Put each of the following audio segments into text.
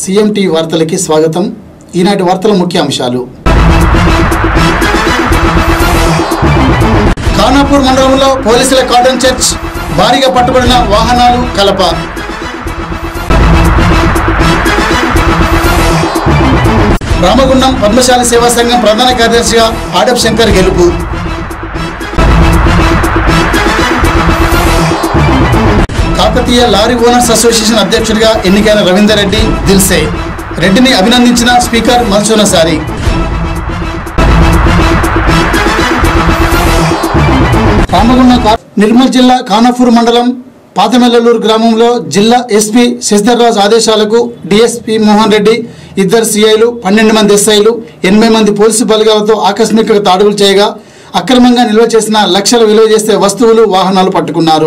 CMT వార్తలకి స్వాగతం. ఈనాటి వార్తల ముఖ్య అంశాలు. ఖానాపూర్ మండలంలో పోలీసుల కాటన్ చర్చ్, భారీగా పట్టుబడిన వాహనాలు కలప. రామగుండం పద్మశాలి సేవా సంఘం ప్రధాన కార్యదర్శిగా ఆడప్ శంకర్ గెలుపు. కాకతీయ లారీ ఓనర్స్ అసోసియేషన్ అధ్యక్షుడిగా ఎన్నికైన రవీందర్ రెడ్డి దిల్సే రెడ్డిని అభినందించిన స్పీకర్ మల్సోనసారి. రామగుండం నిర్మల్ జిల్లా ఖానాపూర్ మండలం పాతమెల్లూరు గ్రామంలో జిల్లా ఎస్పీ శశిధర్ రాజ్ ఆదేశాలకు డిఎస్పీ మోహన్ రెడ్డి, ఇద్దరు సిఐలు, 12 మంది ఎస్ఐలు, 80 మంది పోలీసు బలగాలతో ఆకస్మిక దాడులు చేయగా అక్రమంగా నిల్వ చేసిన లక్షల విలువ చేసే వస్తువులు, వాహనాలు పట్టుకున్నారు.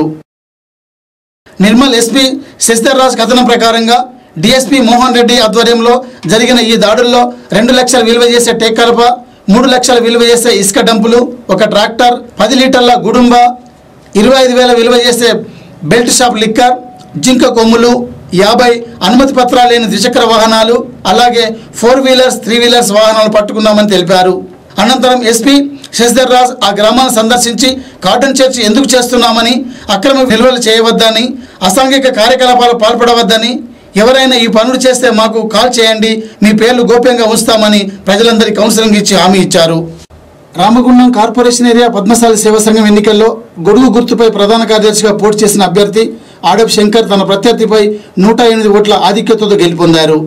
నిర్మల్ ఎస్పీ శశిధర్ రాజ్ కథనం ప్రకారంగా డిఎస్పీ మోహన్ రెడ్డి ఆధ్వర్యంలో జరిగిన ఈ దాడుల్లో 2 లక్షల విలువ చేసే టేకలప, 3 లక్షల విలువ చేసే ఇసుక డంపులు, ఒక ట్రాక్టర్, 10 లీటర్ల గుడుంబ, 25,000 విలువ చేసే బెల్ట్ షాప్ లిక్కర్, జింక కొమ్ములు, 50 అనుమతి పత్రాలు లేని ద్విచక్ర వాహనాలు, అలాగే 4 వీలర్స్ 3 వీలర్స్ వాహనాలు పట్టుకున్నామని తెలిపారు. అనంతరం ఎస్పీ శశిధర్ రాజ్ ఆ గ్రామాన్ని సందర్శించి కాటన్ చర్చ్ ఎందుకు చేస్తున్నామని, అక్రమ నిల్వలు చేయవద్దని, అసాంఘిక కార్యకలాపాలు పాల్పడవద్దని, ఎవరైనా ఈ పనులు చేస్తే మాకు కాల్ చేయండి, మీ పేర్లు గోప్యంగా ఉంచుతామని ప్రజలందరికీ కౌన్సిలింగ్ ఇచ్చి హామీ ఇచ్చారు. రామగుండం కార్పొరేషన్ ఏరియా పద్మశాలి సేవా సంఘం ఎన్నికల్లో గొడుగు గుర్తుపై ప్రధాన కార్యదర్శిగా పోటీ చేసిన అభ్యర్థి ఆడప్ శంకర్ తన ప్రత్యర్థిపై 108 ఓట్ల ఆధిక్యతతో గెలుపొందారు.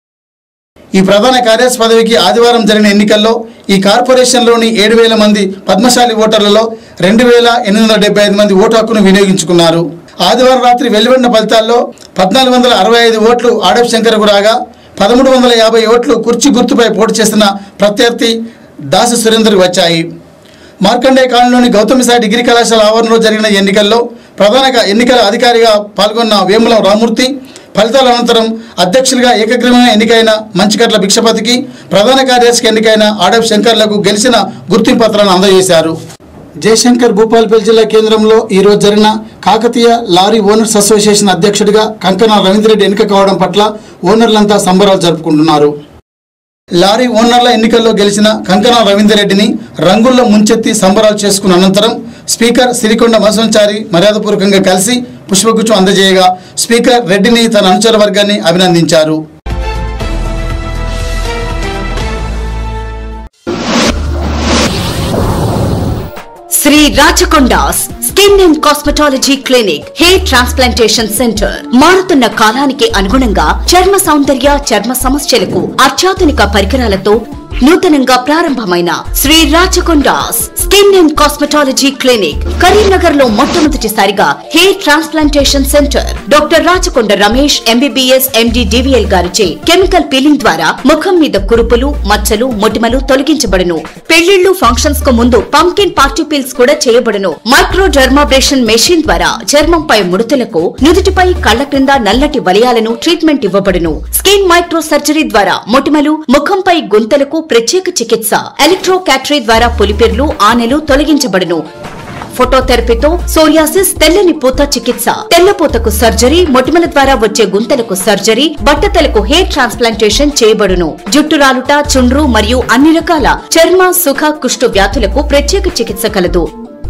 ఈ ప్రధాన కార్యదర్శి పదవికి ఆదివారం జరిగిన ఎన్నికల్లో ఈ కార్పొరేషన్లోని 7,000 మంది పద్మశాలి ఓటర్లలో 2,875 మంది ఓటు హక్కును వినియోగించుకున్నారు. ఆదివారం రాత్రి వెలువడిన ఫలితాల్లో 1,465 ఓట్లు ఆడప్ శంకర్కు రాగా 1,350 ఓట్లు కుర్చీ గుర్తుపై పోటీ చేసిన ప్రత్యర్థి దాసు సురేందర్కు వచ్చాయి. మార్కండే కాలనీలోని గౌతమిసాయి డిగ్రీ కళాశాల ఆవరణలో జరిగిన ఎన్నికల్లో ప్రధాన ఎన్నికల అధికారిగా పాల్గొన్న వేముల రామూర్తి ఫలితాల అనంతరం అధ్యక్షులుగా ఏకగ్రీవంగా ఎన్నికైన మంచికట్ల భిక్షపతికి, ప్రధాన కార్యదర్శికి ఎన్నికైన ఆడప్ శంకర్లకు గెలిచిన గుర్తింపు పత్రాలను అందజేశారు. జయశంకర్ భూపాలపల్లి జిల్లా కేంద్రంలో ఈరోజు జరిగిన కాకతీయ లారీ ఓనర్స్ అసోసియేషన్ అధ్యక్షుడిగా కంకణ రవీందర్ రెడ్డి ఎన్నిక కావడం పట్ల ఓనర్లంతా సంబరాలు జరుపుకుంటున్నారు. లారీ ఓనర్ల ఎన్నికల్లో గెలిచిన కంకణ రవీందర్ రెడ్డిని రంగుల్లో ముంచెత్తి సంబరాలు చేసుకున్న అనంతరం స్పీకర్ సిరికొండ మల్సోనసారి మర్యాదపూర్వకంగా కలిసి పుష్పగుచ్చం అందజేయగా స్పీకర్ రెడ్డిని తన అనుచర వర్గాన్ని అభినందించారు. Sri Rachakonda's skin and cosmetology clinic, hair transplantation centre. మారుతున్న కాలానికి అనుగుణంగా చర్మ సౌందర్య, చర్మ సమస్యలకు అత్యాధునిక పరికరాలతో నూతనంగా ప్రారంభమైన Sri Rachakonda's skin and cosmetology clinic Karimnagar లో మొట్టమొదటిసారిగా hair transplantation centre. Doctor Rachakonda Ramesh MBBS MD DVL గారిచే కెమికల్ పీలింగ్ ద్వారా ముఖం మీద కురుపులు, మచ్చలు, మొటిమలు తొలగించబడును. పెళ్లిళ్లు, ఫంక్షన్స్ కు ముందు పంకిన్ పార్టీ పీల్స్ కూడా చేయబడును. మైక్రో డర్మాబ్రేషన్ మెషిన్ ద్వారా చర్మంపై ముడతలకు, నుదుటిపై, కళ్ల క్రింద నల్లటి వలయాలను ట్రీట్మెంట్ ఇవ్వబడును. స్కిన్ మైక్రో సర్జరీ ద్వారా మొటిమలు, ముఖంపై గుంతలకు ప్రత్యేక చికిత్స. ఎలక్ట్రో క్యాటరీ ద్వారా పులిపిర్లు, ఆనెలు తొలగించబడును. ఫోటోథెరపీతో సోరియాసిస్, తెల్లని పూత చికిత్స, తెల్లపూతకు సర్జరీ, మొటిమల ద్వారా వచ్చే గుంతలకు సర్జరీ, బట్టతలకు హెయిర్ ట్రాన్స్ప్లాంటేషన్ చేయబడును. జుట్టు రాలుట, చుండ్రు మరియు అన్ని రకాల చర్మ, సుఖ, కుష్టు వ్యాధులకు ప్రత్యేక చికిత్స కలదు.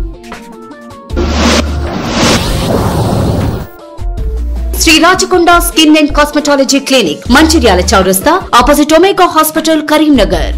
Sri Rachakonda skin and cosmetology clinic, Mancherial చౌరస్తా, opposite Omega hospital, Karimnagar.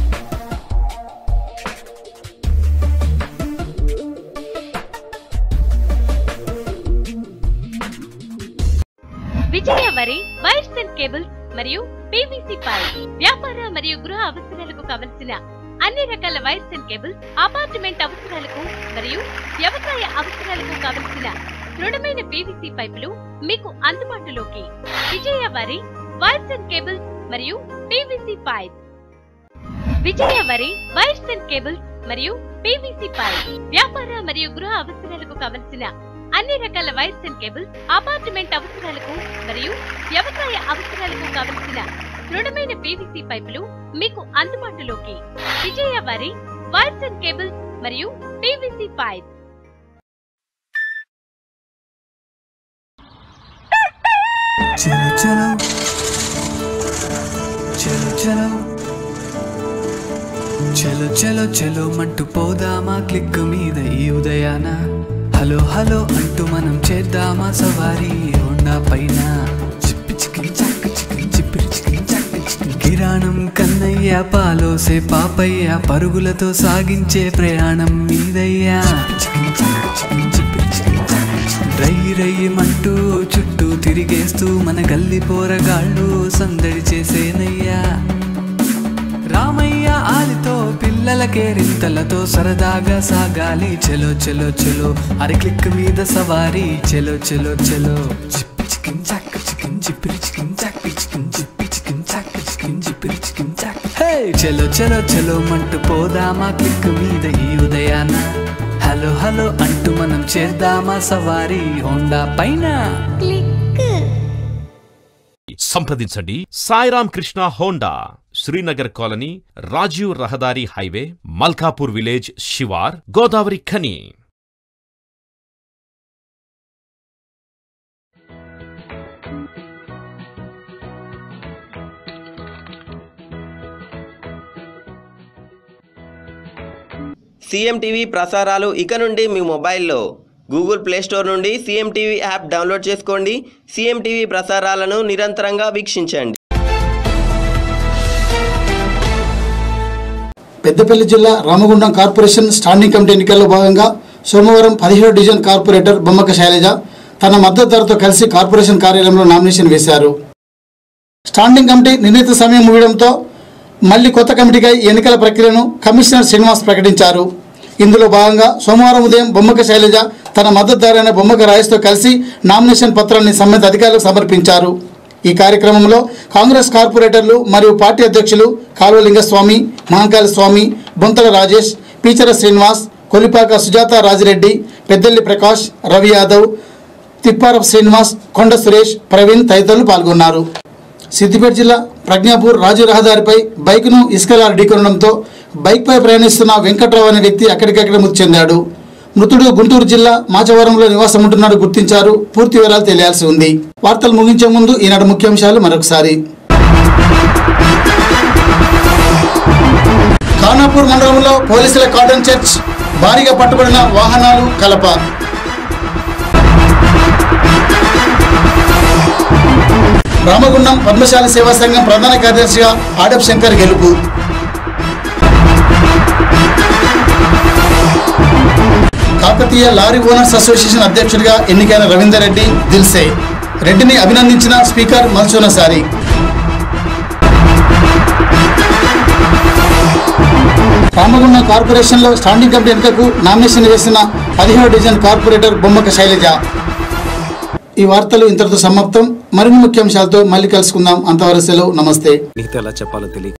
Vijaya Vari wires and cables మరియు పీవీసీ పైప్. వ్యాపార మరియు గృహ అవసరాలకు కావలసిన అన్ని రకాల వైర్స్ అండ్ కేబుల్స్, అపార్ట్మెంట్ అవసరాలకు మరియు వ్యవసాయ అవసరాలకు కావలసిన దృఢమైన పీవీసీ పైపులు మీకు అందుబాటులోకి. Vijaya Vari wires and cables మరియు PVC pipe. Vijaya Vari wires and cables మరియు పీవీసీ పైప్. వ్యాపార మరియు గృహ అవసరాలకు కావలసిన అన్ని రకాల వైర్స్ అండ్ కేబుల్స్, అపార్ట్మెంట్ అవసరాలకు మరియు వ్యవసాయ అవసరాలకు కావలసిన దృఢమైన పీవీసీ పైపులు మీకు అందుబాటులోకి. Vijaya Vari wires and cables మరియు పీవీసీ పైప్. चलो चलो చలో చలో చలో చలో మంటూ పోదామా క్లిక్ మీద ఈ ఉదయాన హలో హలో అంటూ మనం చేద్దామా సవారీ హోండా పైన చిప్పి చికిన్ చాక్ చికిన్ చిప్పిరి చికిన్ చాక్ చికిన్ కిరాణం కన్నయ్య పాలోసే పాపయ్య పరుగులతో సాగించే ప్రయాణం మీదయ్యా చికిన్ చాక్ చికిన్ చిప్పిరి చికిన్ చాక్ రై రయ్యమంటూ చుట్టూ తిరిగేస్తూ మన గల్లి పోరగాళ్ళు సందడి చేసేనయ్యా రామయ్య ఆలితో పిల్లలకే రింతలతో సరదాగా సాగాలి చలో చలో చలో అరి క్లిక్ మీద సవారీ చలో చలో చలో చిప్పి చికిన్ చాక్ చికిన్ చిప్పిరి చికిన్ చాక్ చికిన్ చిప్పి చికిన్ చాక్ చికిన్ చిప్పిరి చికిన్ చాక్ హే చలో చలో చలో మంటూ పోదామా క్లిక్ మీద ఈ ఉదయాన హలో హలో అంటూ మనం చేద్దామా సవారీ హోండా పైన సంప్రదించండి సాయిరామ్ కృష్ణ హోండా, శ్రీనగర్ కాలనీ, రాజీవ్ రహదారి హైవే, మల్కాపూర్ విలేజ్, శివార్, గోదావరి ఖని. సీఎం టీవీ ప్రసారాలు ఇక నుండి మీ మొబైల్లో గూగుల్ ప్లేస్టోర్ నుండి సీఎం టీవీ యాప్ డౌన్లోడ్ చేసుకోండి. సీఎం టీవీ ప్రసారాలను నిరంతరంగా వీక్షించండి. పెద్దపల్లి జిల్లా రామగుండం కార్పొరేషన్ స్టాండింగ్ కమిటీ ఎన్నికల్లో భాగంగా సోమవారం 17వ డివిజన్ కార్పొరేటర్ బొమ్మక శైలజ తన మద్దతుదారుతో కలిసి కార్పొరేషన్ కార్యాలయంలో నామినేషన్ వేశారు. స్టాండింగ్ కమిటీ నిర్ణీత సమయం ముగియడంతో మళ్లీ కొత్త కమిటీగా ఎన్నికల ప్రక్రియను కమిషనర్ శ్రీనివాస్ ప్రకటించారు. ఇందులో భాగంగా సోమవారం ఉదయం బొమ్మక శైలజ తన మద్దతుదారైన బొమ్మక రాజేష్తో కలిసి నామినేషన్ పత్రాన్ని సంబంధిత అధికారులకు సమర్పించారు. ఈ కార్యక్రమంలో కాంగ్రెస్ కార్పొరేటర్లు మరియు పార్టీ అధ్యక్షులు కాల్వలింగస్వామి, మహంకాళ స్వామి, బొంతల రాజేష్, పీచర శ్రీనివాస్, కొలిపాక సుజాత రాజిరెడ్డి, పెద్దెల్లి ప్రకాష్, రవి యాదవ్, తిప్పారపు శ్రీనివాస్, కొండ సురేష్, ప్రవీణ్ తదితరులు పాల్గొన్నారు. సిద్దిపేట జిల్లా ప్రజ్ఞాపూర్ రాజు రహదారిపై బైక్ను ఇసుకలారి ఢీకొనడంతో బైక్పై ప్రయాణిస్తున్న వెంకట్రావు అనే వ్యక్తి అక్కడికక్కడ మృతి చెందాడు. మృతుడు గుంటూరు జిల్లా మాచవరంలో నివాసం ఉంటున్నాడు గుర్తించారు. పూర్తి వివరాలు తెలియాల్సి ఉంది. వార్తలు ముగించే ముందు ఈనాటి ముఖ్యాంశాలు మరొకసారి. ఖానాపూర్ మండలంలో పోలీసుల కాటన్ చర్చ్, భారీగా పట్టుబడిన వాహనాలు కలప. రామగుండం పద్మశాలి సేవా సంఘం ప్రధాన కార్యదర్శిగా ఆడప్ శంకర్ గెలుపు. కాకతీయ లారీ ఓనర్స్ అసోసియేషన్ అధ్యక్షుడిగా ఎన్నికైన రవీందర్ రెడ్డి దిల్సే. రెడ్డిని అభినందించిన స్పీకర్ మల్సోనసారి. రామగుండం కార్పొరేషన్లో స్టాండింగ్ కమిటీ ఎన్నికకు నామినేషన్ వేసిన 17వ డివిజన్ కార్పొరేటర్ బొమ్మక శైలజ. ఈ వార్తలు ఇంతటితో సమాప్తం. మరిన్ని ముఖ్యాంశాలతో మళ్ళీ కలుసుకుందాం. అంతవరకు సెలవు. నమస్తే.